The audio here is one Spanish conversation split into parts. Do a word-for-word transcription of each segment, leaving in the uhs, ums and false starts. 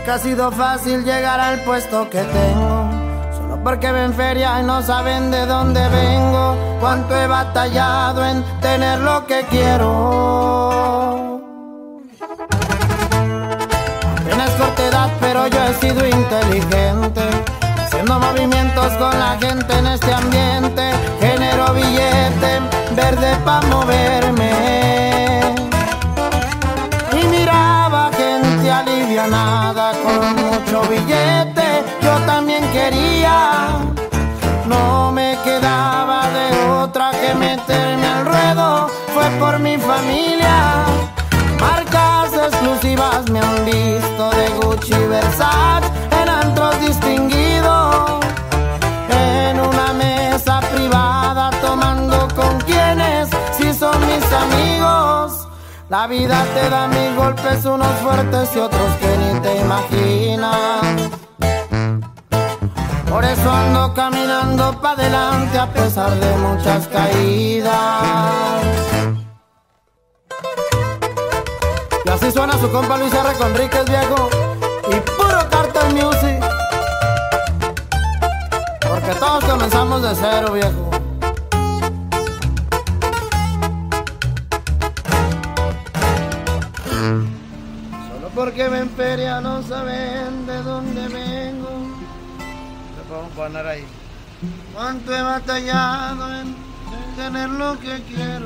Nunca ha sido fácil llegar al puesto que tengo, solo porque ven feria y no saben de dónde vengo. Cuánto he batallado en tener lo que quiero. Tienes corta edad, pero yo he sido inteligente, haciendo movimientos con la gente en este ambiente. Genero billete verde pa' moverme, y miraba gente alivianada con mucho billete. Yo también quería, no me quedaba de otra que meterme al ruedo. Fue por mi familia, marcas exclusivas me han visto de Gucci y Versace, en antros distinguidos, en una mesa privada tomando con quienes sí son mis amigos. La vida te da mil golpes, unos fuertes y otros que ni te imaginas. Por eso ando caminando pa' adelante a pesar de muchas caídas. Y así suena su compa Luis R. Conríquez, viejo, y puro Cartel Music, porque todos comenzamos de cero, viejo. Solo porque ven feria no saben de dónde vengo. Le podemos poner ahí. Cuánto he batallado en tener lo que quiero.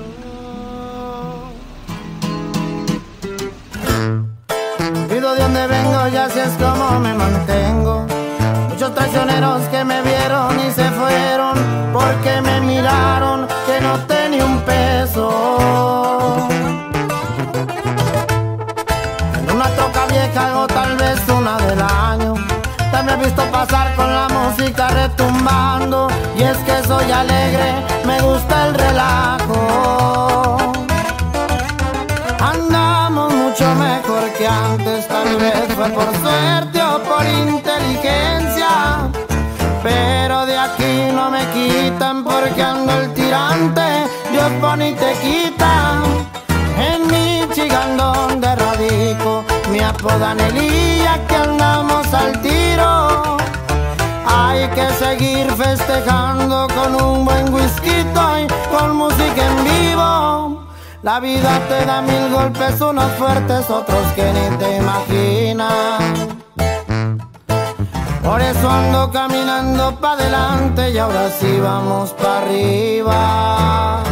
Olvido de dónde vengo y así es como me mantengo. Muchos traicioneros que me vieron y se fueron porque me miraron que no tenía un peso. En una troca vieja o tal vez una del año, también he visto pasar con la música retumbando. Y es que soy alegre, me gusta el relajo. Andamos mucho mejor que antes, tal vez fue por suerte o por inteligencia, pero de aquí no me quitan porque ando el tirante. Dios pone y te quita. En Michigan donde radico me apodan Elías, que andamos al tiro. Hay que seguir festejando con un buen whisky y con música en vivo. La vida te da mil golpes, unos fuertes, otros que ni te imaginas. Por eso ando caminando pa' adelante y ahora sí vamos pa' arriba.